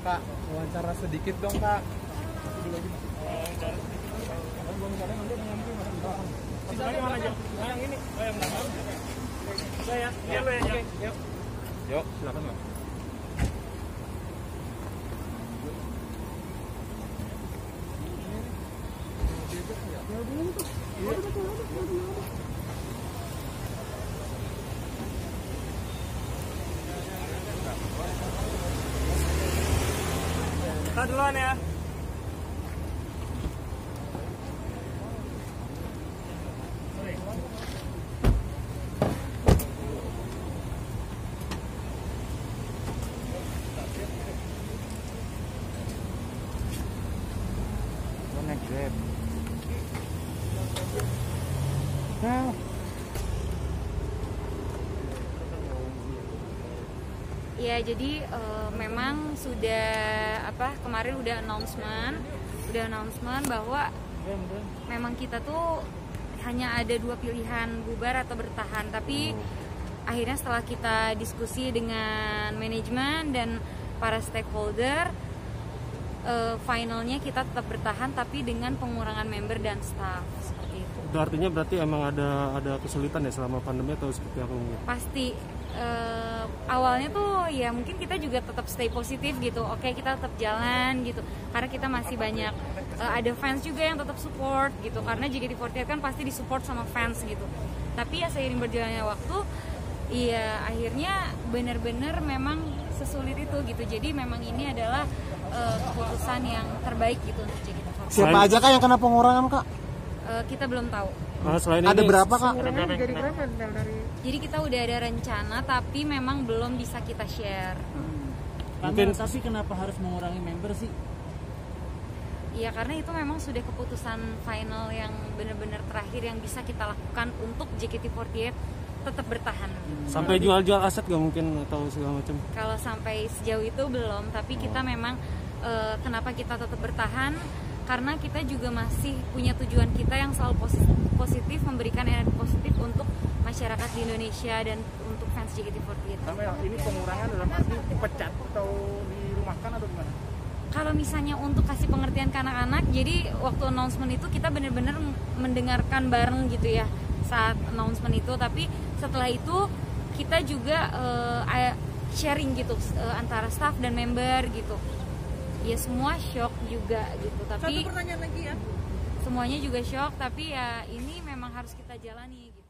Kak, wawancara sedikit dong Kak. Sisanya mana aja? Yang ini, yang mana? Saya, biar lo ya. Oke, yuk. Yuk, silakan Mas. Kita duluan ya. Naik Grab. Ya, jadi memang sudah kemarin udah announcement bahwa memang kita tuh hanya ada dua pilihan, bubar atau bertahan. Tapi akhirnya setelah kita diskusi dengan manajemen dan para stakeholder, finalnya kita tetap bertahan tapi dengan pengurangan member dan staff seperti itu. Itu artinya berarti emang ada kesulitan ya selama pandemi atau seperti apa mungkin? Pasti awalnya tuh ya mungkin kita juga tetap stay positif gitu. Oke, kita tetap jalan gitu karena kita masih banyak ada fans juga yang tetap support gitu, karena JKT48 kan pasti disupport sama fans gitu. Tapi ya seiring berjalannya waktu, ya akhirnya benar-benar memang sesulit itu gitu. Jadi memang ini adalah keputusan yang terbaik gitu untuk JKT48. Siapa aja Kak yang kena pengurangan Kak? Kita belum tahu. Selain Ada ini, berapa Kak? Jadi kita udah ada rencana tapi memang belum bisa kita share. mungkin Tapi kenapa harus mengurangi member sih? Iya, karena itu memang sudah keputusan final yang benar-benar terakhir yang bisa kita lakukan untuk JKT48 tetap bertahan. sampai jual-jual aset gak mungkin atau segala macam? Kalau sampai sejauh itu belum, tapi kita memang kenapa kita tetap bertahan? Karena kita juga masih punya tujuan kita yang selalu positif, memberikan energi positif untuk masyarakat di Indonesia dan untuk fans JKT48. Ini pengurangan dalam arti dipecat atau dirumahkan atau gimana? Kalau misalnya untuk kasih pengertian ke anak-anak, jadi waktu announcement itu kita benar-benar mendengarkan bareng gitu ya saat announcement itu. Tapi setelah itu kita juga sharing gitu antara staff dan member gitu. Ya semua shock juga gitu. Tapi Satu pertanyaan lagi ya. semuanya juga shock. Tapi ya ini memang harus kita jalani gitu.